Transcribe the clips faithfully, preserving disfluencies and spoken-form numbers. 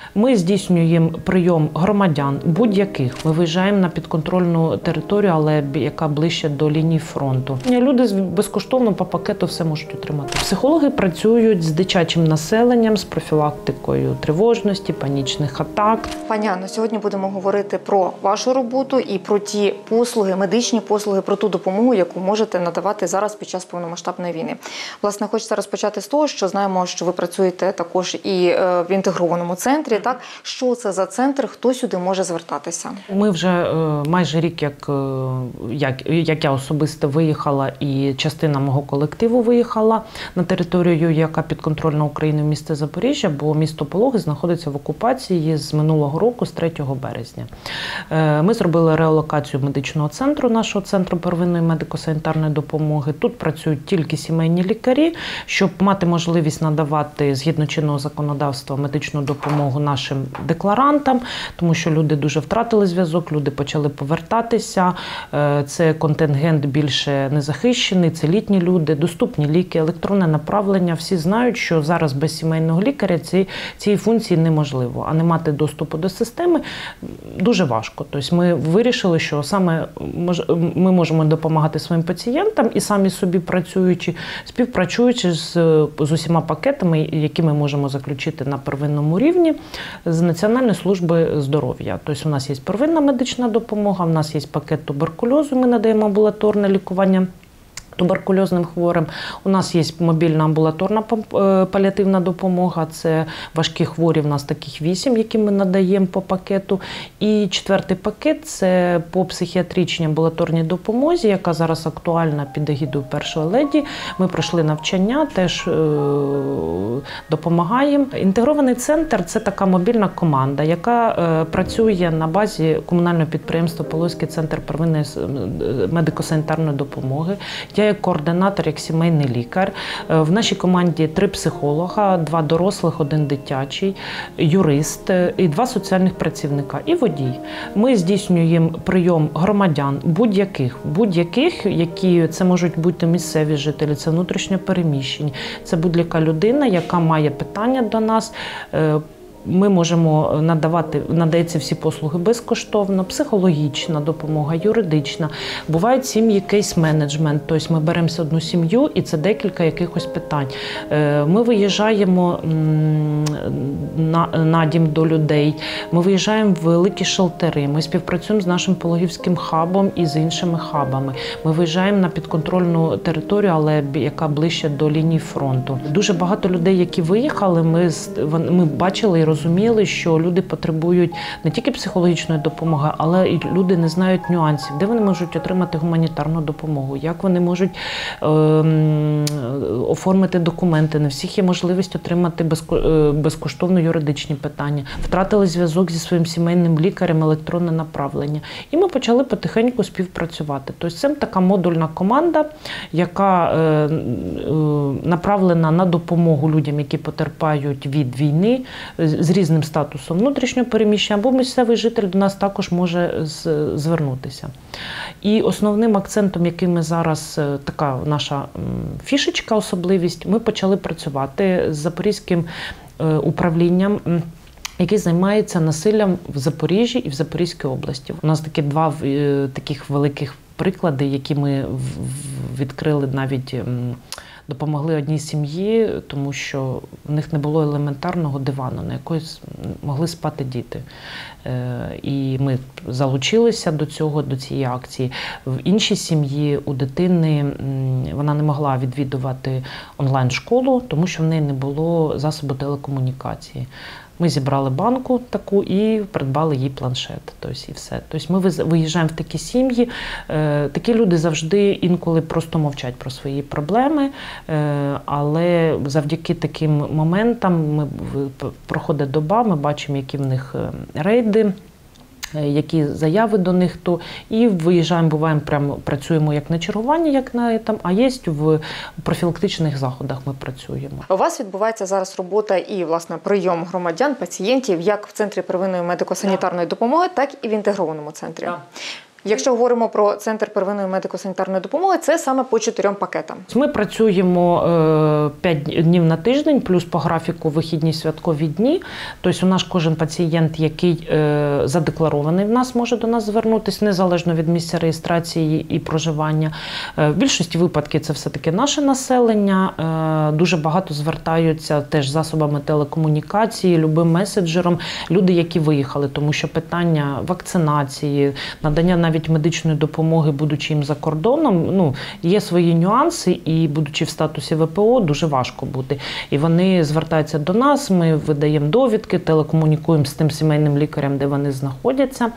Ми здійснюємо прийом громадян будь-яких. Ми виїжджаємо на підконтрольну територію, але яка ближче до лінії фронту. Люди безкоштовно по пакету все можуть отримати. Психологи працюють з дитячим населенням, з профілактикою тривожності, панічних атак. Пані Анно, сьогодні будемо говорити про вашу роботу і про ті послуги, медичні послуги, про ту допомогу, яку можете надавати зараз під час повномасштабної війни. Власне, хочеться розпочати з того, що знаємо, що ви працюєте також і в інтегрованому центрі. Так, що це за центр, хто сюди може звертатися? Ми вже майже рік, як, як, як я особисто виїхала, і частина мого колективу виїхала на територію, яка підконтрольна Україні, в місто Запоріжжя, бо місто Пологи знаходиться в окупації з минулого року, з третього березня. Ми зробили реалокацію медичного центру, нашого центру первинної медико-санітарної допомоги. Тут працюють тільки сімейні лікарі, щоб мати можливість надавати згідно чинного законодавства медичну допомогу нашим декларантам, тому що люди дуже втратили зв'язок, люди почали повертатися. Це контингент більше незахищений, це літні люди, доступні ліки, електронне направлення. Всі знають, що зараз без сімейного лікаря ці, цієї функції неможливо, а не мати доступу до системи дуже важко. Тобто ми вирішили, що саме ми можемо допомагати своїм пацієнтам і самі собі працюючи, співпрацюючи з, з усіма пакетами, які ми можемо заключити на первинному рівні з Національної служби здоров'я. Тобто у нас є первинна медична допомога, у нас є пакет туберкульозу, ми надаємо амбулаторне лікування туберкульозним хворим. У нас є мобільна амбулаторна паліативна допомога, це важкі хворі, в нас таких вісім, які ми надаємо по пакету. І четвертий пакет – це по психіатричній амбулаторній допомозі, яка зараз актуальна під егідою першої леді. Ми пройшли навчання, теж е допомагаємо. Інтегрований центр – це така мобільна команда, яка е працює на базі комунального підприємства Пологівський центр первинної медико-санітарної допомоги. Я як координатор, як сімейний лікар. В нашій команді три психолога, два дорослих, один дитячий, юрист і два соціальних працівника і водій. Ми здійснюємо прийом громадян будь-яких, будь-яких, які це можуть бути місцеві жителі, це внутрішньо переміщені, це будь-яка людина, яка має питання до нас. Ми можемо надавати, надається всі послуги безкоштовно, психологічна допомога, юридична. Бувають сім'ї кейс-менеджмент, тобто ми беремося одну сім'ю і це декілька якихось питань. Ми виїжджаємо на, на дім до людей, ми виїжджаємо в великі шелтери, ми співпрацюємо з нашим пологівським хабом і з іншими хабами. Ми виїжджаємо на підконтрольну територію, але яка ближче до лінії фронту. Дуже багато людей, які виїхали, ми, ми бачили і розуміли, що люди потребують не тільки психологічної допомоги, але і люди не знають нюансів, де вони можуть отримати гуманітарну допомогу, як вони можуть е, оформити документи. Не всіх є можливість отримати безко, е, безкоштовно юридичні питання. Втратили зв'язок зі своїм сімейним лікарем, електронне направлення. І ми почали потихеньку співпрацювати. Тобто це така модульна команда, яка е, е, направлена на допомогу людям, які потерпають від війни, з різним статусом внутрішнього переміщення, або місцевий житель до нас також може звернутися. І основним акцентом, який ми зараз, така наша фішечка, особливість, ми почали працювати з Запорізьким управлінням, який займається насиллям в Запоріжжі і в Запорізькій області. У нас такі два таких великих приклади, які ми відкрили навіть, допомогли одній сім'ї, тому що в них не було елементарного дивану, на якому могли спати діти. І ми залучилися до цього, до цієї акції. В іншій сім'ї у дитини вона не могла відвідувати онлайн-школу, тому що в неї не було засобу телекомунікації. Ми зібрали банку таку і придбали їй планшет. Тобто, і все. Тобто ми виїжджаємо в такі сім'ї. Такі люди завжди інколи просто мовчать про свої проблеми, але завдяки таким моментам ми, проходить доба, ми бачимо, які в них рейди, які заяви до них, то і виїжджаємо, буваємо, прямо працюємо як на чергуванні, як на там, а є в профілактичних заходах ми працюємо. У вас відбувається зараз робота і, власне, прийом громадян, пацієнтів, як в Центрі первинної медико-санітарної допомоги, так і в інтегрованому центрі. Так. Якщо говоримо про центр первинної медико-санітарної допомоги, це саме по чотирьом пакетам. Ми працюємо п'ять днів на тиждень, плюс по графіку вихідні святкові дні. Тобто у нас кожен пацієнт, який задекларований в нас, може до нас звернутися, незалежно від місця реєстрації і проживання. В більшості випадків це все-таки наше населення. Дуже багато звертаються теж засобами телекомунікації, любим меседжером, люди, які виїхали, тому що питання вакцинації, надання навіть медичної допомоги, будучи їм за кордоном, ну, є свої нюанси, і будучи в статусі В П О, дуже важко бути. І вони звертаються до нас, ми видаємо довідки, телекомунікуємо з тим сімейним лікарем, де вони знаходяться.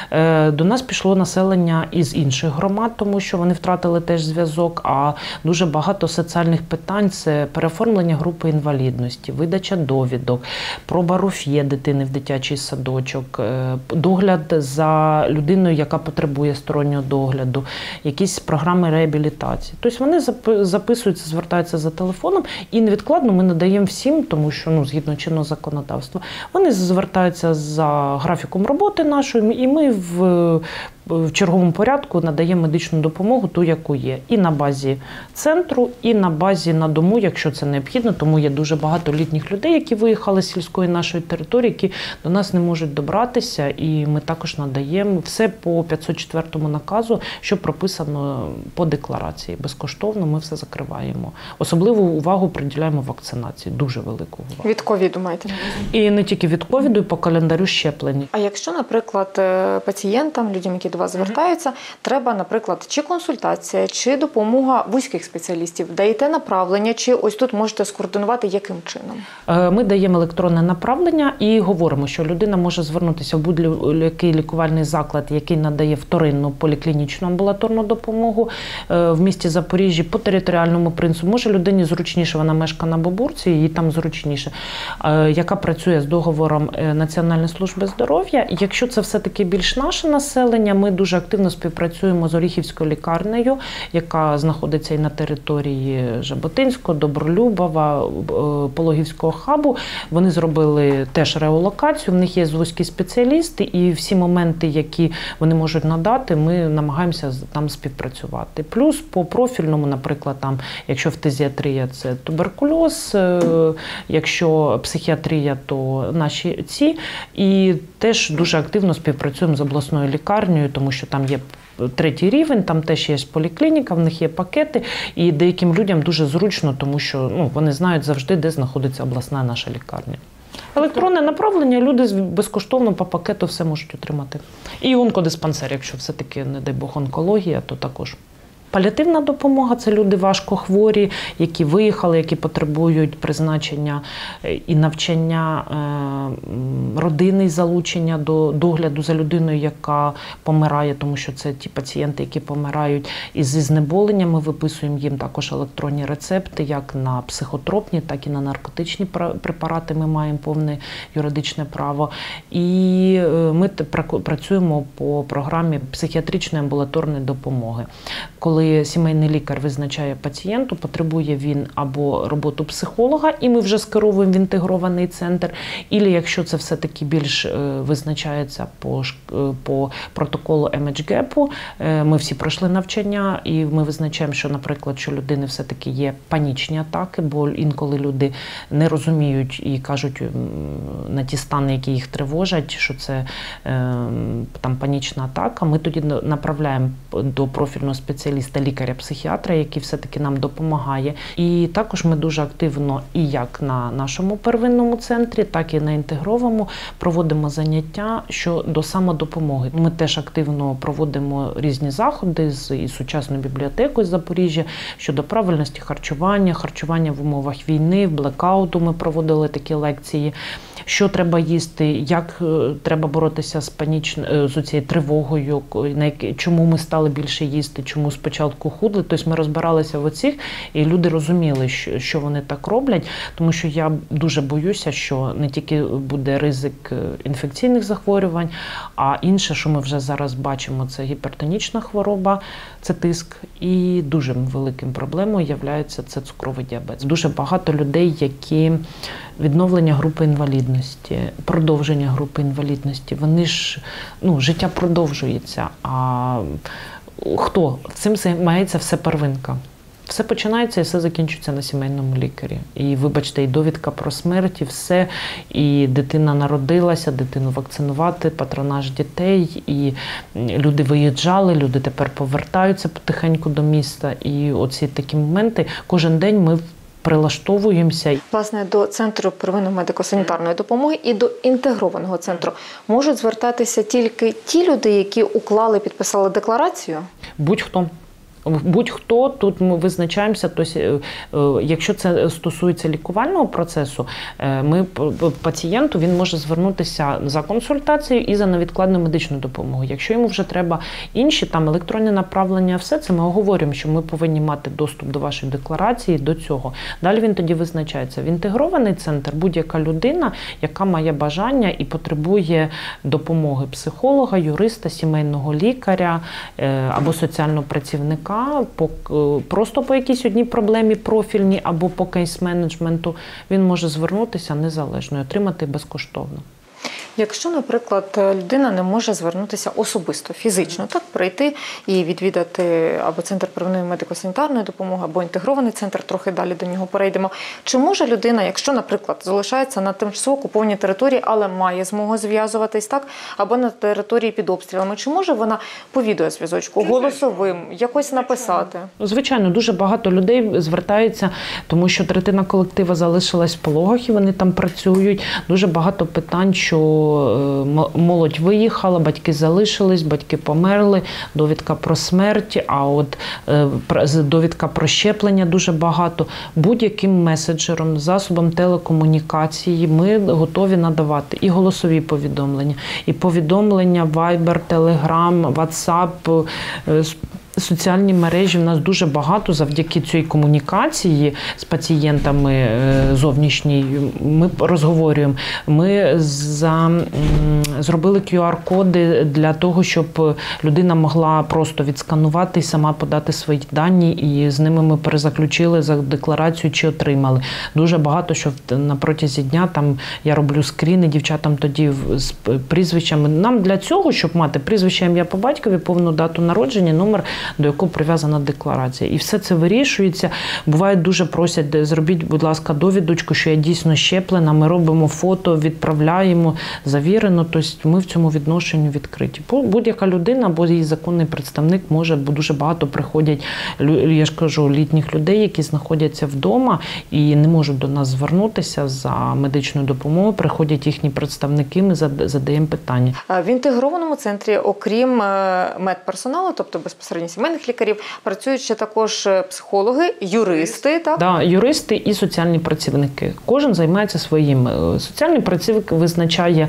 До нас пішло населення із інших громад, тому що вони втратили теж зв'язок, а дуже багато соціальних питань – це переоформлення групи інвалідності, видача довідок, проба РОФЄ дитини в дитячий садочок, догляд за людиною, яка потребує стороннього догляду, якісь програми реабілітації. Тобто вони записуються, звертаються за телефоном і невідкладно ми надаємо всім, тому що, ну, згідно чинного законодавства, вони звертаються за графіком роботи нашої, і ми в в черговому порядку надаємо медичну допомогу, ту, яку є. І на базі центру, і на базі на дому, якщо це необхідно. Тому є дуже багато літніх людей, які виїхали з сільської нашої території, які до нас не можуть добратися. І ми також надаємо все по п'ятсот четвертому наказу, що прописано по декларації. Безкоштовно ми все закриваємо. Особливу увагу приділяємо вакцинації. Дуже велику увагу. Від ковіду маєте? І не тільки від ковіду, і по календарю щеплень. А якщо, наприклад, пацієнтам, людям, які до вас звертаються, треба, наприклад, чи консультація, чи допомога вузьких спеціалістів, даєте направлення, чи ось тут можете скоординувати, яким чином? Ми даємо електронне направлення і говоримо, що людина може звернутися в будь-який лікувальний заклад, який надає вторинну поліклінічну амбулаторну допомогу в місті Запоріжжя по територіальному принципу. Може людині зручніше, вона мешкає на Бобурці, їй там зручніше, яка працює з договором Національної служби здоров'я. Якщо це все-таки більш наше населення, ми дуже активно співпрацюємо з Оріхівською лікарнею, яка знаходиться і на території Жаботинського, Добролюбова, Пологівського хабу. Вони зробили теж реолокацію, в них є вузькі спеціалісти, і всі моменти, які вони можуть надати, ми намагаємося там співпрацювати. Плюс по профільному, наприклад, там, якщо фтизіатрія – це туберкульоз, якщо психіатрія – то наші ці. І теж дуже активно співпрацюємо з обласною лікарнею, тому що там є третій рівень, там теж є поліклініка, в них є пакети, і деяким людям дуже зручно, тому що, ну, вони знають завжди, де знаходиться обласна наша лікарня. Електронне направлення, люди безкоштовно по пакету все можуть отримати. І онкодиспансер, якщо все-таки, не дай Бог, онкологія, то також. Паліативна допомога – це люди важкохворі, які виїхали, які потребують призначення і навчання родини, і залучення до догляду за людиною, яка помирає, тому що це ті пацієнти, які помирають із знеболенням. Ми виписуємо їм також електронні рецепти, як на психотропні, так і на наркотичні препарати. Ми маємо повне юридичне право. І ми працюємо по програмі психіатричної амбулаторної допомоги. Коли сімейний лікар визначає пацієнту, потребує він або роботу психолога, і ми вже скеровуємо в інтегрований центр, або якщо це все-таки більш визначається по, по протоколу ем ейч гепу, ми всі пройшли навчання, і ми визначаємо, що, наприклад, що людини все-таки є панічні атаки, бо інколи люди не розуміють і кажуть на ті стани, які їх тривожать, що це там панічна атака. Ми тоді направляємо до профільного спеціаліста лікаря-психіатра, який все-таки нам допомагає. І також ми дуже активно і як на нашому первинному центрі, так і на інтегрованому проводимо заняття щодо самодопомоги. Ми теж активно проводимо різні заходи з і сучасною бібліотекою з Запоріжжя щодо правильності харчування, харчування в умовах війни, в блекауту ми проводили такі лекції. Що треба їсти, як треба боротися з панічною, з цією тривогою, чому ми стали більше їсти, чому спочатку спочатку худли. Тобто ми розбиралися в оцих, і люди розуміли, що, що вони так роблять, тому що я дуже боюся, що не тільки буде ризик інфекційних захворювань, а інше, що ми вже зараз бачимо, це гіпертонічна хвороба, це тиск, і дуже великим проблемою є це цукровий діабет. Дуже багато людей, які відновлення групи інвалідності, продовження групи інвалідності, вони ж, ну, життя продовжується, а хто? Цим займається все первинка. Все починається і все закінчується на сімейному лікарі. І, вибачте, і довідка про смерть, і все, і дитина народилася, дитину вакцинувати, патронаж дітей, і люди виїжджали, люди тепер повертаються потихеньку до міста. І оці такі моменти, кожен день ми прилаштовуємося. Власне, до Центру первинної медико-санітарної допомоги і до інтегрованого центру можуть звертатися тільки ті люди, які уклали, підписали декларацію? Будь-хто. Будь-хто, тут ми визначаємося, тобто, якщо це стосується лікувального процесу, ми пацієнту, він може звернутися за консультацією і за невідкладну медичну допомогу. Якщо йому вже треба інші, там електронні направлення, все це ми оговорюємо, що ми повинні мати доступ до вашої декларації, до цього. Далі він тоді визначається. В інтегрований центр будь-яка людина, яка має бажання і потребує допомоги психолога, юриста, сімейного лікаря або соціального працівника, По, просто по якійсь одній проблемі профільній або по кейс-менеджменту, він може звернутися незалежно і отримати безкоштовно. Якщо, наприклад, людина не може звернутися особисто, фізично, так, прийти і відвідати або Центр первинної медико-санітарної допомоги, або інтегрований центр, трохи далі до нього перейдемо, чи може людина, якщо, наприклад, залишається на тимчасово окупованій території, але має змогу зв'язуватись, так, або на території під обстрілами, чи може вона по відеозв'язочку, голосовим, якось написати? Звичайно, дуже багато людей звертаються, тому що третина колектива залишилась в Пологах, і вони там працюють. Дуже багато питань, що молодь виїхала, батьки залишились, батьки померли, довідка про смерть, а от довідка про щеплення дуже багато. Будь-яким меседжером, засобом телекомунікації ми готові надавати і голосові повідомлення, і повідомлення Viber, Telegram, WhatsApp, соціальні мережі. В нас дуже багато завдяки цій комунікації з пацієнтами зовнішній. Ми розговорюємо. Ми за, зробили кю ар-коди для того, щоб людина могла просто відсканувати і сама подати свої дані, і з ними ми перезаключили за декларацію, чи отримали. Дуже багато, що на протязі дня там я роблю скріни дівчатам тоді з прізвищами. Нам для цього, щоб мати прізвище, ім'я по батькові, повну дату народження, номер, до якого прив'язана декларація. І все це вирішується. Буває, дуже просять, зробіть, будь ласка, довідочку, що я дійсно щеплена, ми робимо фото, відправляємо, завірено, тобто ми в цьому відношенні відкриті. Будь-яка людина або її законний представник може, бо дуже багато приходять, я ж кажу, літніх людей, які знаходяться вдома і не можуть до нас звернутися за медичною допомогою, приходять їхні представники, ми задаємо питання. В інтегрованому центрі, окрім медперсоналу, тобто безпосередньо сімейних лікарів, працюють ще також психологи, юристи, так? Да, юристи і соціальні працівники. Кожен займається своїм. Соціальний працівник визначає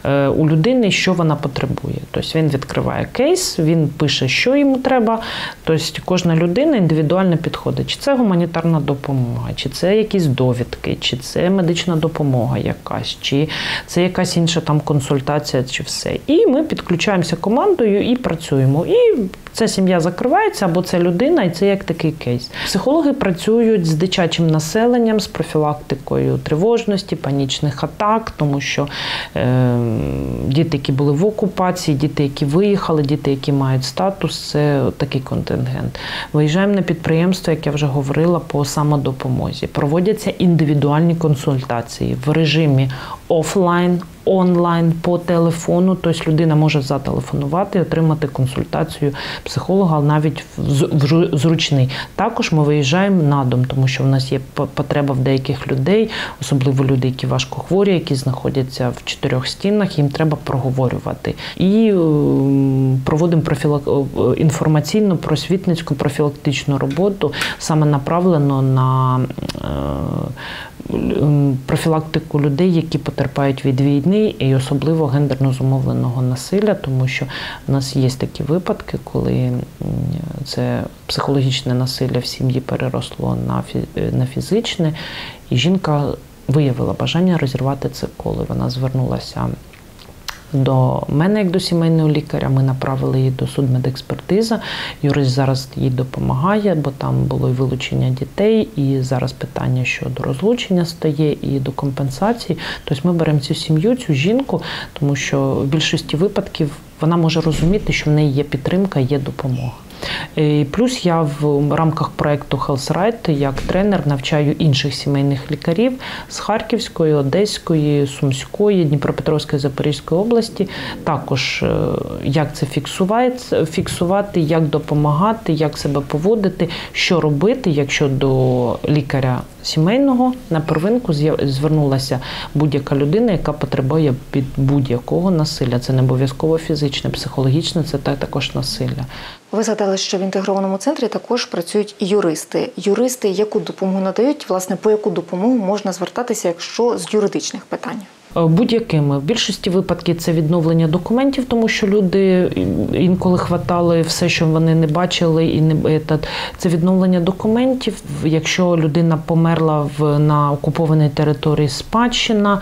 у людини, що вона потребує. Тобто він відкриває кейс, він пише, що йому треба. Тобто кожна людина індивідуально підходить. Чи це гуманітарна допомога, чи це якісь довідки, чи це медична допомога якась, чи це якась інша там консультація, чи все. І ми підключаємося командою і працюємо. І ця сім'я закривається, або це людина, і це як такий кейс. Психологи працюють з дитячим населенням, з профілактикою тривожності, панічних атак, тому що е, діти, які були в окупації, діти, які виїхали, діти, які мають статус, це такий контингент. Виїжджаємо на підприємство, як я вже говорила, по самодопомозі. Проводяться індивідуальні консультації в режимі офлайн, онлайн, по телефону, тобто людина може зателефонувати і отримати консультацію психолога, навіть зручний. Також ми виїжджаємо на дом, тому що в нас є потреба в деяких людей, особливо люди, які важкохворі, які знаходяться в чотирьох стінах, їм треба проговорювати. І проводимо профілак... інформаційну, просвітницьку, профілактичну роботу, саме направлено на профілактику людей, які потерпають від війни і особливо гендерно зумовленого насилля, тому що в нас є такі випадки, коли це психологічне насилля в сім'ї переросло на фізичне, і жінка виявила бажання розірвати це коло. Вона звернулася до мене, як до сімейного лікаря, ми направили її до судмедекспертизи. Юрист зараз їй допомагає, бо там було і вилучення дітей, і зараз питання щодо розлучення стає, і до компенсації. Тобто ми беремо цю сім'ю, цю жінку, тому що в більшості випадків вона може розуміти, що в неї є підтримка, є допомога. І плюс я в рамках проєкту Health Right як тренер навчаю інших сімейних лікарів з Харківської, Одеської, Сумської, Дніпропетровської, Запорізької області. Також як це фіксувати, як допомагати, як себе поводити, що робити, якщо до лікаря сімейного на первинку звернулася будь-яка людина, яка потребує від будь-якого насилля. Це не обов'язково фізичне, психологічне, це також насилля. Ви згадали, що в інтегрованому центрі також працюють і юристи. Юристи яку допомогу надають, власне, по яку допомогу можна звертатися, якщо з юридичних питань? Будь-якими. В більшості випадків це відновлення документів, тому що люди інколи хватали все, що вони не бачили, і не це відновлення документів. Якщо людина померла в на окупованій території, спадщина,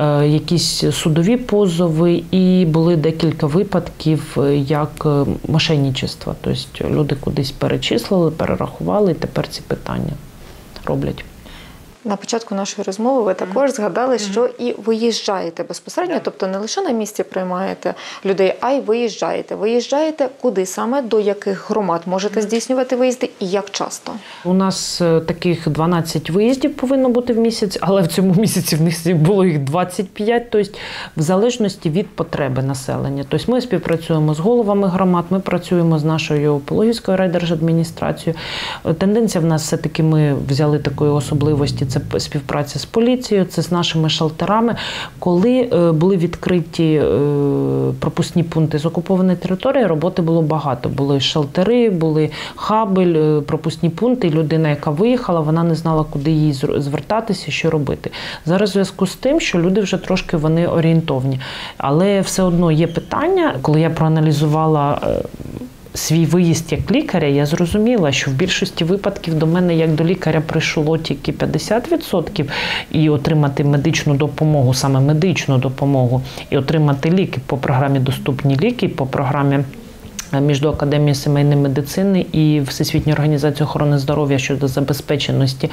якісь судові позови, і були декілька випадків як мошенничества. Тобто люди кудись перечислили, перерахували, і тепер ці питання роблять. На початку нашої розмови ви також згадали, що і виїжджаєте безпосередньо, тобто не лише на місці приймаєте людей, а й виїжджаєте. Виїжджаєте куди саме, до яких громад можете здійснювати виїзди і як часто? У нас таких дванадцять виїздів повинно бути в місяць, але в цьому місяці в них було їх двадцять п'ять, тобто в залежності від потреби населення. Тобто ми співпрацюємо з головами громад, ми працюємо з нашою Пологівською райдержадміністрацією. Тенденція в нас все-таки, ми взяли такої особливості, це співпраця з поліцією, це з нашими шелтерами. Коли були відкриті пропускні пункти з окупованої території, роботи було багато. Були шелтери, були хаби, пропускні пункти. І людина, яка виїхала, вона не знала, куди їй звертатися, що робити. Зараз в зв'язку з тим, що люди вже трошки вони орієнтовні. Але все одно є питання, коли я проаналізувала свій виїзд як лікаря, я зрозуміла, що в більшості випадків до мене як до лікаря прийшло тільки п'ятдесят відсотків, і отримати медичну допомогу, саме медичну допомогу, і отримати ліки по програмі «Доступні ліки», по програмі між Академією сімейної медицини і Всесвітньої організації охорони здоров'я щодо забезпеченості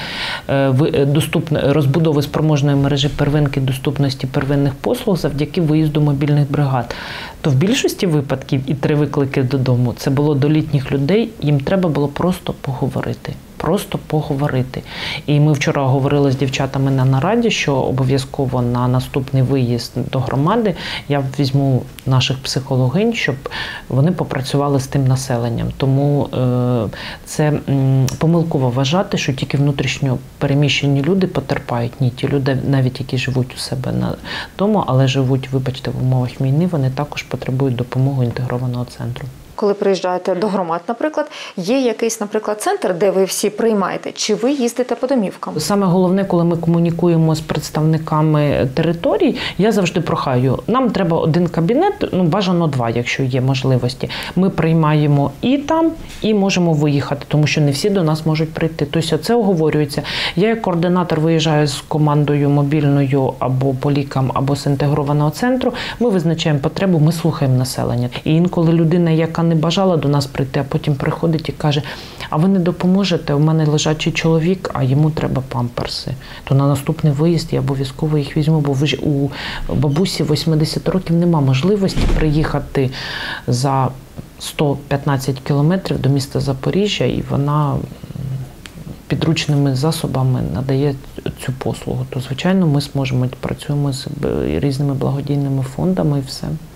розбудови спроможної мережі первинки, доступності первинних послуг завдяки виїзду мобільних бригад. То в більшості випадків і три виклики додому це було до літніх людей, їм треба було просто поговорити. Просто поговорити. І ми вчора говорили з дівчатами на нараді, що обов'язково на наступний виїзд до громади я візьму наших психологинь, щоб вони попрацювали з тим населенням. Тому е, це м, помилково вважати, що тільки внутрішньо переміщені люди потерпають. Ні, ті люди, навіть які живуть у себе на дому, але живуть, вибачте, в умовах війни, вони також потребують допомоги інтегрованого центру. Коли приїжджаєте до громад, наприклад, є якийсь, наприклад, центр, де ви всі приймаєте, чи ви їздите по домівкам? Саме головне, коли ми комунікуємо з представниками територій, я завжди прохаю, нам треба один кабінет, ну бажано два, якщо є можливості. Ми приймаємо і там, і можемо виїхати, тому що не всі до нас можуть прийти. Тобто це оговорюється. Я як координатор виїжджаю з командою мобільною або по лікам, або з інтегрованого центру, ми визначаємо потребу, ми слухаємо населення. І інколи людина, яка не бажала до нас прийти, а потім приходить і каже, а ви не допоможете, у мене лежачий чоловік, а йому треба памперси. То на наступний виїзд я обов'язково їх візьму, бо у бабусі вісімдесят років нема можливості приїхати за сто п'ятнадцять кілометрів до міста Запоріжжя, і вона підручними засобами надає цю послугу. То, звичайно, ми зможемо, працюємо з різними благодійними фондами і все.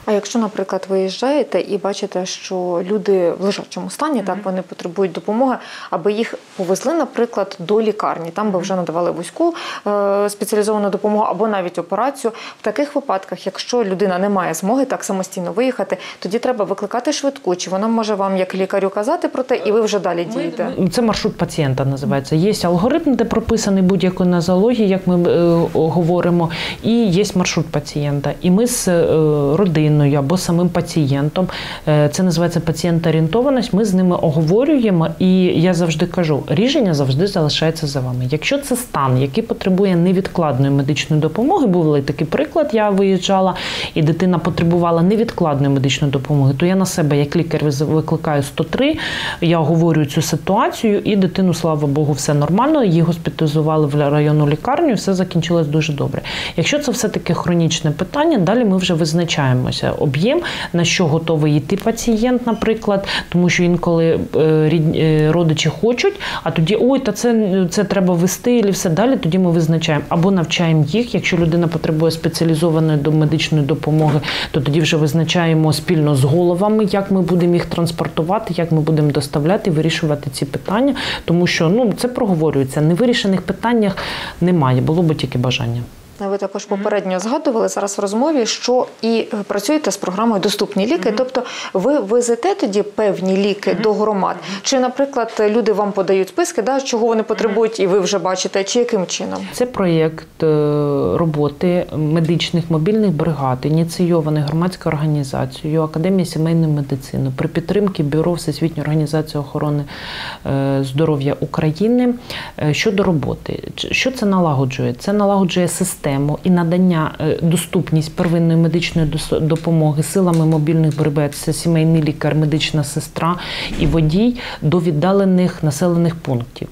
А якщо, наприклад, виїжджаєте і бачите, що люди в лежачому стані, mm-hmm. так, вони потребують допомоги, аби їх повезли, наприклад, до лікарні, там би вже надавали вузьку е- спеціалізовану допомогу або навіть операцію. В таких випадках, якщо людина не має змоги так самостійно виїхати, тоді треба викликати швидку, чи вона може вам як лікарю казати про те, і ви вже далі дієте? Це маршрут пацієнта називається. Є алгоритм, де прописаний будь-якої нозології, як ми е, говоримо, і є маршрут пацієнта. І ми з е, родиною або самим пацієнтом, е, це називається пацієнт-орієнтованість, ми з ними оговорюємо, і я завжди кажу, рішення завжди залишається за вами. Якщо це стан, який потребує невідкладної медичної допомоги, був такий приклад, я виїжджала, і дитина потребувала невідкладної медичної допомоги, то я на себе, як лікар, викликаю сто три, я оговорюю цю ситуацію, і дитину, слава Богу, все нормально, її госпіталізували в районну лікарню, і все закінчилось дуже добре. Якщо це все-таки хронічне питання, далі ми вже визначаємося. Об'єм, на що готовий йти пацієнт, наприклад, тому що інколи родичі хочуть, а тоді, ой, та це, це треба вести, і все далі, тоді ми визначаємо. Або навчаємо їх, якщо людина потребує спеціалізованої медичної допомоги, то тоді вже визначаємо спільно з головами, як ми будемо їх транспортувати, як ми будемо доставляти, вирішувати ці питання, тому що, ну, це проговорюється. Невирішених питаннях немає, було б тільки бажання. Ви також попередньо згадували зараз в розмові, що і працюєте з програмою «Доступні ліки», mm-hmm. тобто ви везете тоді певні ліки mm-hmm. до громад, чи, наприклад, люди вам подають списки, да, чого вони потребують, і ви вже бачите, чи яким чином? Це проєкт роботи медичних мобільних бригад, ініційований громадською організацією Академії сімейної медицини при підтримці Бюро Всесвітньої організації охорони здоров'я України щодо роботи. Що це налагоджує? Це налагоджує систему і надання, доступність первинної медичної допомоги силами мобільних бригад, це сімейний лікар, медична сестра і водій до віддалених населених пунктів.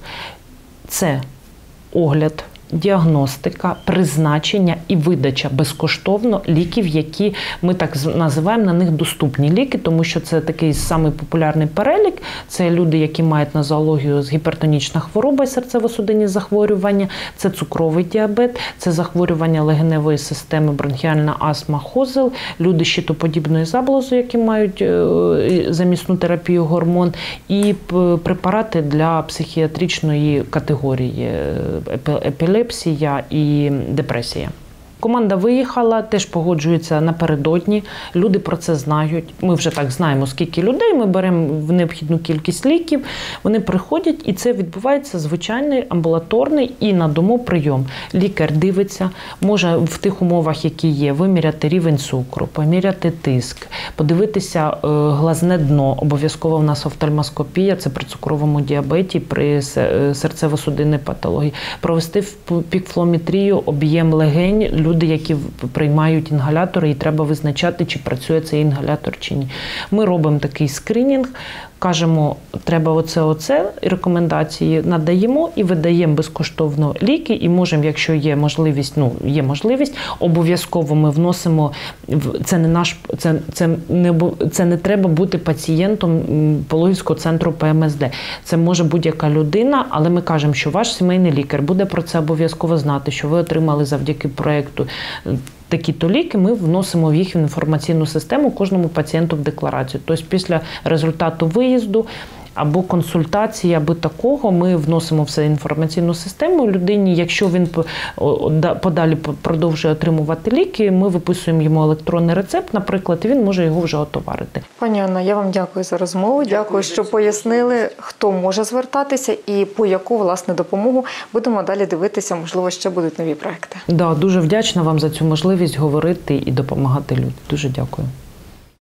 Це огляд, діагностика, призначення і видача безкоштовно ліків, які ми так називаємо, на них доступні ліки, тому що це такий самий популярний перелік. Це люди, які мають нозологію з гіпертонічна хвороба і серцево-судинні захворювання, це цукровий діабет, це захворювання легеневої системи, бронхіальна астма, хозел, люди з щитоподібною заблозою, які мають замісну терапію гормон, і препарати для психіатричної категорії епілепсії, епілепсія і депресія. Команда виїхала, теж погоджується напередодні, люди про це знають. Ми вже так знаємо, скільки людей, ми беремо в необхідну кількість ліків, вони приходять, і це відбувається звичайний амбулаторний і на дому прийом. Лікар дивиться, може в тих умовах, які є, виміряти рівень цукру, поміряти тиск, подивитися глазне дно, обов'язково в нас офтальмоскопія, це при цукровому діабеті, при серцево-судинній патології, провести пікфлометрію, об'єм легень, люди, які приймають інгалятори, і треба визначати, чи працює цей інгалятор, чи ні. Ми робимо такий скринінг, кажемо, треба оце, оце, і рекомендації надаємо і видаємо безкоштовно ліки, і можемо, якщо є можливість, ну, є можливість, обов'язково ми вносимо, це не наш, це, це не, це не треба бути пацієнтом Пологівського центру Пе Ем Ес Де. Це може будь-яка людина, але ми кажемо, що ваш сімейний лікар буде про це обов'язково знати, що ви отримали завдяки проєкту такі-то ліки, ми вносимо їх в інформаційну систему кожному пацієнту в декларацію. Тобто після результату виїзду або консультації, або такого, ми вносимо все в інформаційну систему людині. Якщо він подалі продовжує отримувати ліки, ми виписуємо йому електронний рецепт, наприклад, і він може його вже отоварити. Пані Анна, я вам дякую за розмову. Дякую, дякую що пояснили, хто може звертатися і по яку, власне, допомогу. Будемо далі дивитися, можливо, ще будуть нові проекти. Да, дуже вдячна вам за цю можливість говорити і допомагати людям. Дуже дякую.